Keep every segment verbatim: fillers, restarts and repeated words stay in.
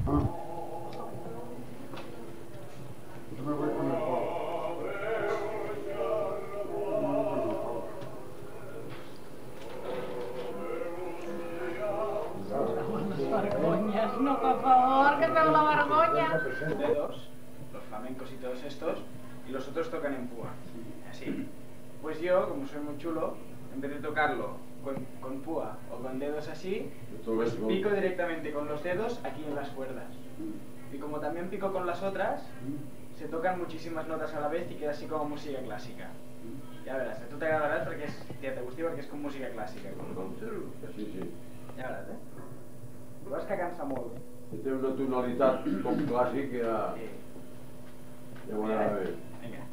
Ah. Yo me voy con el pavo. Vergonyes, no, por favor, que tengo la vergüenza. Dedos, los flamencos y todos estos, y los otros tocan en púa, así. Pues yo, como soy muy chulo, en vez de tocarlo con, con púa o con dedos así, pues pico directamente con los dedos aquí en las cuerdas. Y como también pico con las otras, se tocan muchísimas notas a la vez y queda así como música clásica. Ya verás, a tu t'agradarà perquè és, ja te gusti perquè és com música clàssica. Com... Sí, sí. Ja veràs, eh? Veus que cansa molt. Té una tonalitat com clàssic que ja... Ja ho anava bé. Vinga.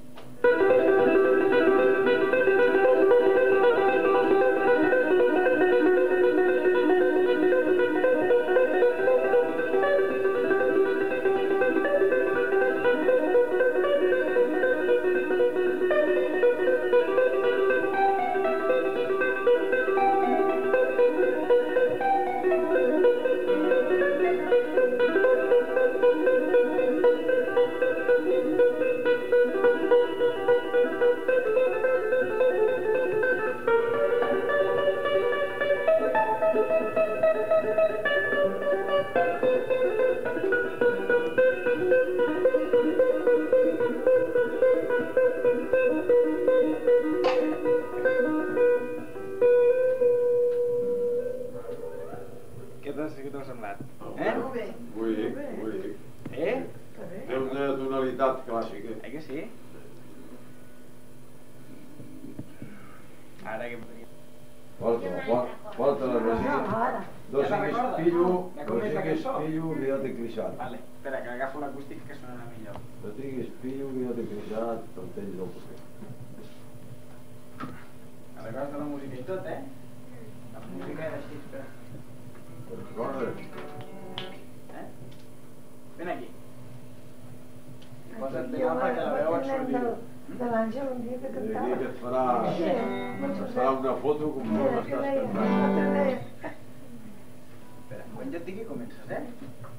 Què t'ha semblat? Eh? Bonic, bonic. Eh? Té una tonalitat clàssica. Eh que sí? Ara que... Porta, porta la resina. No siguis pillo, no siguis pillo, que ja t'he clissat. Vale, espera, que agafo l'acústic que sonarà millor. No tinguis pillo, que ja t'he clissat, te'l tens del paper. A records de la música i tot, eh? La música era així, espera. Corre. Eh? Vine aquí. Posa't bé alt perquè la veu et sortiu. De l'Àngel un dia que I cantava. aquí que et farà, et farà una foto com no l'estàs cantant. Espera, quan jo et digui comences, eh?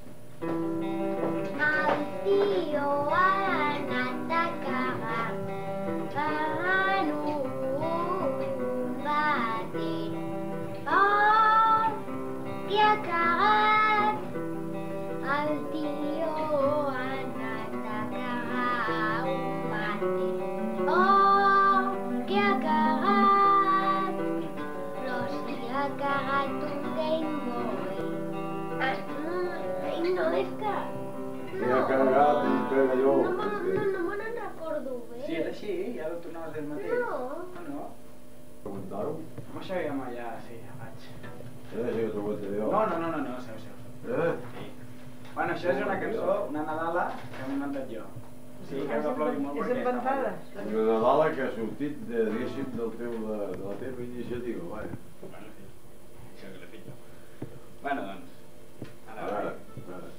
El tio ha anat a cagar, cagant un batent. Oh, qui ha cagat? El tio ha anat a cagar un batent. Oh, qui ha cagat? Però si ha cagat un Game Boy. Ah, ai, no, és que... I ha cagat un pegalló. No, no, no, no me n'en recordo bé. Sí, era així, ja ho tornaves del mateix. No. Ah, no? Preguntar-ho? Amb això ja, ja, sí, ja vaig. Eh, sí que t'ho conté jo. No, no, no, no, no, seu, seu. Eh? Sí. Bueno, això és una cançó, una Nadala, que hem inventat jo. Sí, que heu d'aplaudir molt És perquè està inventada. molt Una Nadala que ha sortit, de, diguéssim, del teu, de, de la teva iniciativa, vaja. bé. Bueno, sí, això que l'he fet jo. Bueno, doncs, ara, Ara, ara. ara.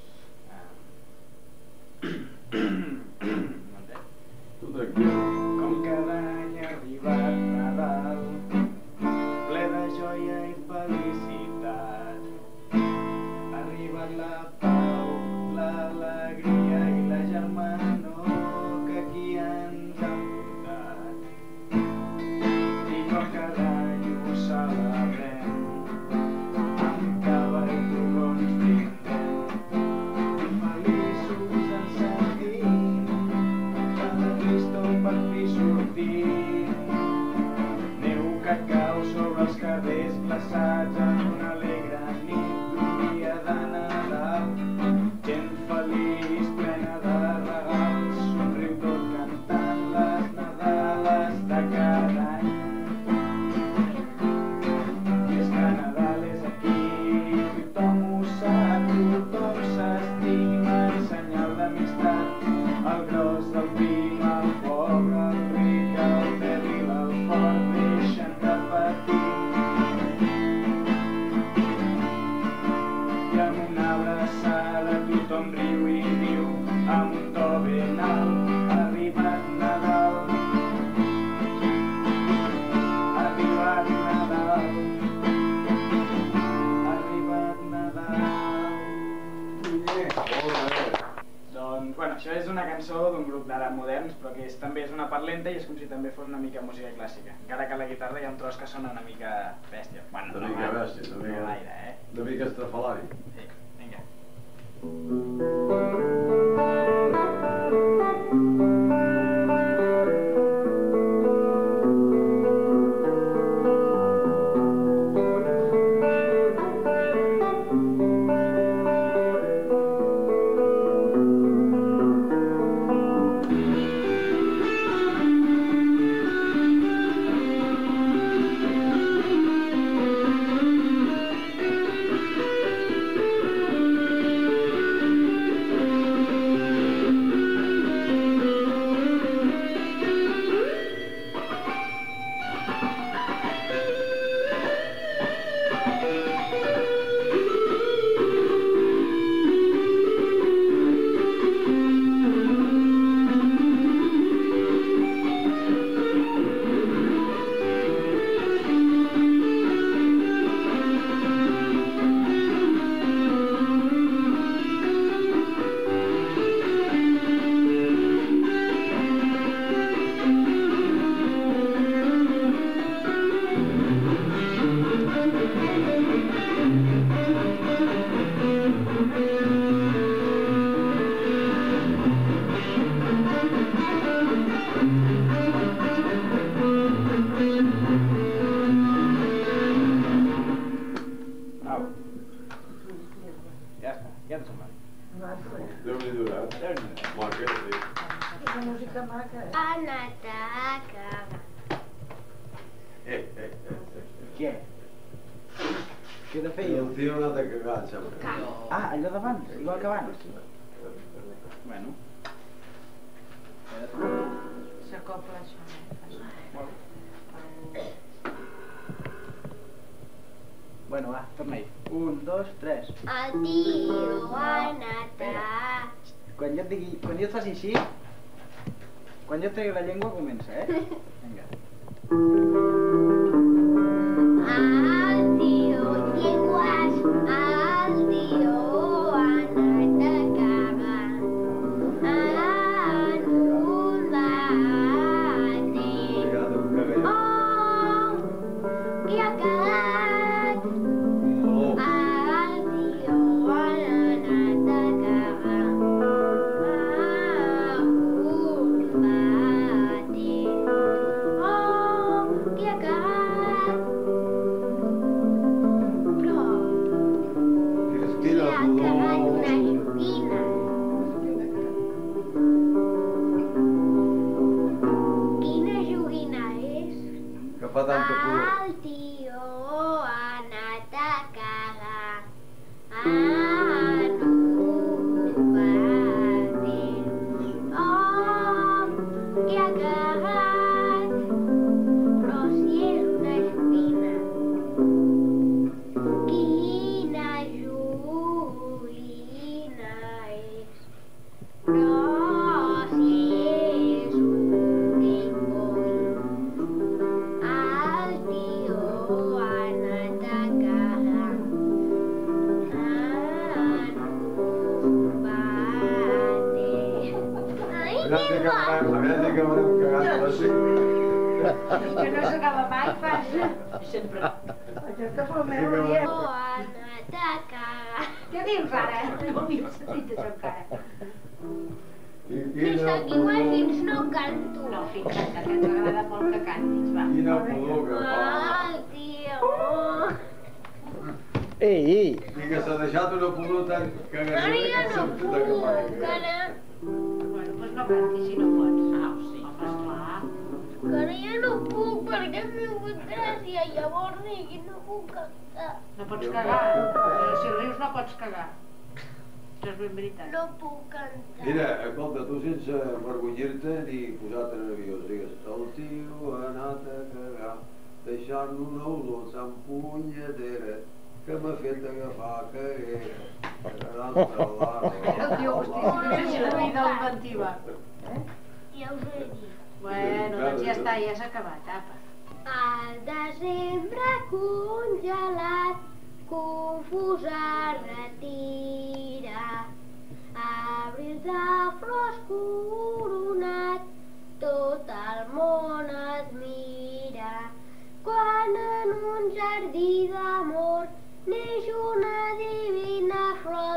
Manté. Tu tranquil. Com cada any ha arribat Nadal, ple de joia i felicitat. Ha arribat la pau, l'alegria i la germanor que aquí ens han portat. I com cada any ho celebrem, amb cava i torrons brindem. I feliços ens sentim, cada Cristo per fi sortim. Neu que cau sobre els carrers glaçats en una alegre nit d'un dia de Nadal. Gent feliç, plena de regals, somriu tot cantant les Nadales de cada any. I és que Nadal és aquí, tothom ho sap, tothom s'estima en senyal d'amistat. El gros, el prim, el pobre, el ric, el dèbil, el fort, deixen de patir. I amb una abraçada tothom riu i diu amb un to ben alt: ha arribat Nadal, ha arribat Nadal, ha arribat Nadal. Molt bé. Doncs, bueno, això és una cançó d'un grup d'ara moderns, però que és, també és una part lenta i és com si també fos una mica música clàssica. Encara que a la guitarra hi ha un tros que sona una mica bèstia. Bueno, Una mica bèstia, una mica... No gaire, eh? Una mica estrafalari. Sí, vinga. Déu-n'hi-do, eh? Maca, sí. Quina música maca. Ha anat a cagar. Eh, eh, eh, eh. Què? Què he de fer jo? El tio ha anat a cagar, em sembla. Ah, allò d'abans, igual que abans. Bueno. S'acopla això, eh? Bueno, va, torna-hi. Un, dos, tres. El tio ha anat a... Quan jo et digui, quan jo et faci així, quan jo et tregui la llengua comença, eh? Vinga. El tio llengües, el tio ha anat a cagar en un vàter. Oh, que ha cagat. El tio ha anat a cagar en un vàter. Oh, que ha cagat. Però Cristina, li ha cagat una joguina. Quina joguina és? que fa tanta pudor. El tio ha anat a cagar en un vàter. Oh, que ha cagat. Però si és una joguina. Quina joguina és? Però si és un Game Boy. El tio ha anat a cagar en un vàter. Ai, Aviam que si acabarem, guai! aviam si acabarem cagant les cinc. Que no s'acaba mai, passa. Sempre. Aquesta fa el meu dia. Ha anat a cagar. Què dius ara? No havia sentit això encara. I Fins quina aquí mai pudor, fins no canto. No, fixa't, que ens agrada molt que cantis, va. quina pudor que fa. El tio... Ei, ei! I que s'ha deixat una pudor tan cagatina Ara que ja no se'm puta que puc, fa. ara... Bueno, doncs no cantis si no pots. Ah, sí. Home, esclar. Que ara ja no puc perquè m'he vingut gràcia, llavors digui no puc cantar. No pots cagar. Però si rius no pots cagar. Això és ben veritat. No puc cantar. Mira, escolta, tu sense avergonyir-te ni posar-te nerviós, digues, el tio ha anat a cagar, deixant una olor tan punyetera que m'ha fet agafar caguera. El tio, hosti, si no sé si la vida l'inventiva. Ja us ho he dit. Bueno, doncs ja està, ja s'ha acabat, apa. Al desembre congelat, confusa retira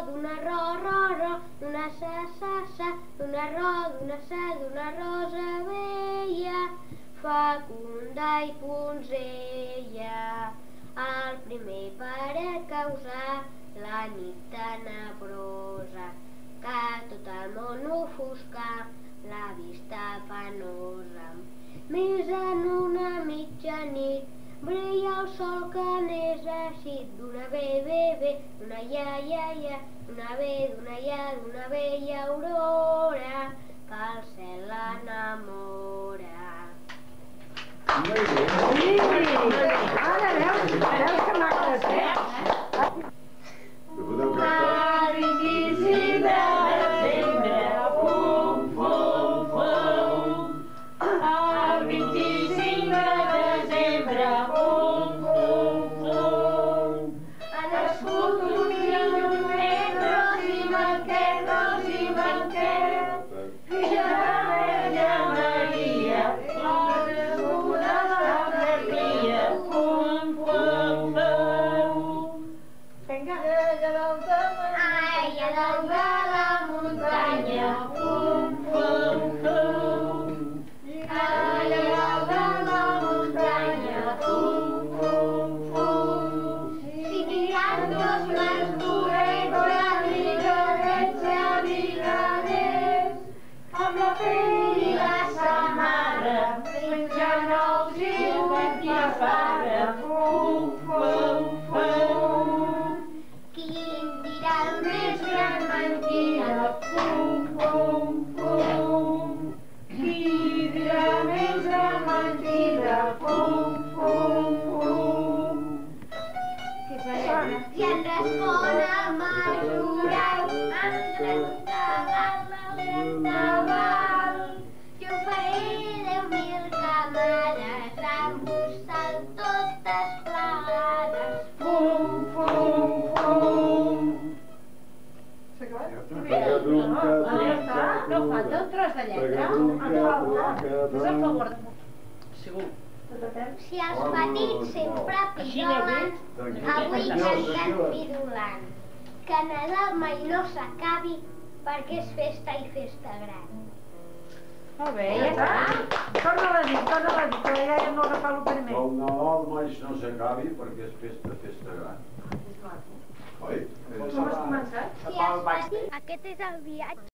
d'una ro, ro, ro, d'una sa, sa, sa, d'una ro, d'una sa, d'una rosa vella, fecunda i punzella. El primer per a causar la nit tenebrosa, que tot el món ofusca la vista penosa. Més en una mitjanit brilla el sol que n'és eixit, d'una be, be, be, d'una ia, ia, ia, d'una be, d'una ia, d'una bella aurora, que el cel l'enamora. Molt bé. Sí! Ara veus, veus que maques, eh? Que podeu cantar? El vint-i-cinc de desembre, fum, fum, fum. El vint-i-cinc de desembre, fum, fum, fum. Ha nascut un fill d'un nen, Rosi Manquet, Rosi Manquet, fill de la Verge Maria, nascuda de Maria, fum, fum, fum. Vinga. Ai, a dalt de la muntanya, fum, fum, fum. Ai, a dalt de la muntanya, fum, fum, fum. Si tiran dos masturets, abrigadets i abrigadets, amb la pell i la samarra, menjant ous i botifarra, fum, fum, fum. Quin dirà el més gran mentida, fum, fum, fum. Qui dirà més gran mentida, fum, fum, fum. Què serà? I en respon el majoral, endavant, endavant. Jo faré deu mil camades, amb vostès totes plegades. Fum, fum, fum. Pregadunca, No falta un tros de lletra. És a favor de... Segur. Si els petits sempre pidolen, avui canten pidolant. Que Nadal mai no s'acabi, perquè és festa i festa gran. Molt bé, ja està. Torna-la a dir, torna-la a dir, que ja no agafar el primer. el Nadal mai no s'acabi perquè és festa, festa gran. Oi? Com has començat? Si els petits... Aquest és el viatge.